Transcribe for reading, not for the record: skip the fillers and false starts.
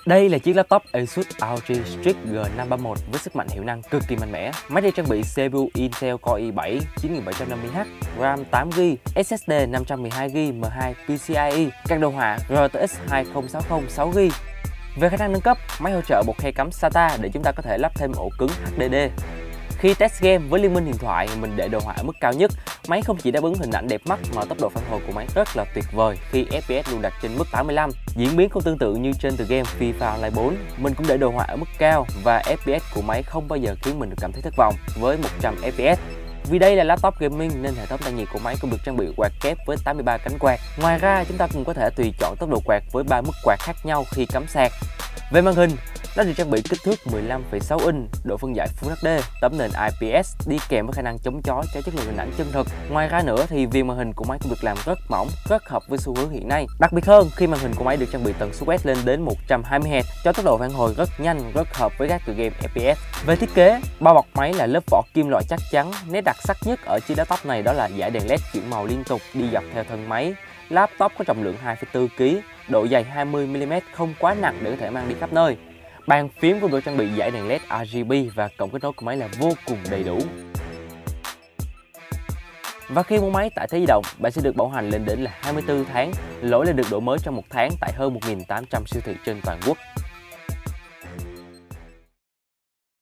Đây là chiếc laptop Asus ROG Strix G531 với sức mạnh hiệu năng cực kỳ mạnh mẽ. Máy được trang bị CPU Intel Core i7 9750H, RAM 8GB, SSD 512GB M2 PCIe, các đồ họa RTX 2060 6GB. Về khả năng nâng cấp, máy hỗ trợ một khe cắm SATA để chúng ta có thể lắp thêm ổ cứng HDD. Khi test game với liên minh điện thoại, mình để đồ họa ở mức cao nhất. Máy không chỉ đáp ứng hình ảnh đẹp mắt mà tốc độ phản hồi của máy rất là tuyệt vời khi FPS luôn đặt trên mức 85. Diễn biến cũng tương tự như trên tựa game FIFA Online 4, mình cũng để đồ họa ở mức cao và FPS của máy không bao giờ khiến mình được cảm thấy thất vọng với 100 FPS. Vì đây là laptop gaming nên hệ thống tản nhiệt của máy cũng được trang bị quạt kép với 83 cánh quạt. Ngoài ra, chúng ta cũng có thể tùy chọn tốc độ quạt với 3 mức quạt khác nhau khi cắm sạc. Về màn hình, nó được trang bị kích thước 15,6 inch, độ phân giải Full HD, tấm nền IPS đi kèm với khả năng chống chói cho chất lượng hình ảnh chân thực. Ngoài ra nữa thì viền màn hình của máy cũng được làm rất mỏng, rất hợp với xu hướng hiện nay. Đặc biệt hơn khi màn hình của máy được trang bị tần số quét lên đến 120 Hz cho tốc độ phản hồi rất nhanh, rất hợp với các tựa game FPS. Về thiết kế, bao bọc máy là lớp vỏ kim loại chắc chắn. Nét đặc sắc nhất ở chiếc laptop này đó là dải đèn LED chuyển màu liên tục đi dọc theo thân máy. Laptop có trọng lượng 2,4 kg, độ dày 20 mm, không quá nặng để có thể mang đi khắp nơi. Bàn phím cũng được trang bị dải đèn LED RGB và cổng kết nối của máy là vô cùng đầy đủ. Và khi mua máy tại Thế Di Động, bạn sẽ được bảo hành lên đến là 24 tháng, lỗi là được đổi mới trong 1 tháng tại hơn 1.800 siêu thị trên toàn quốc.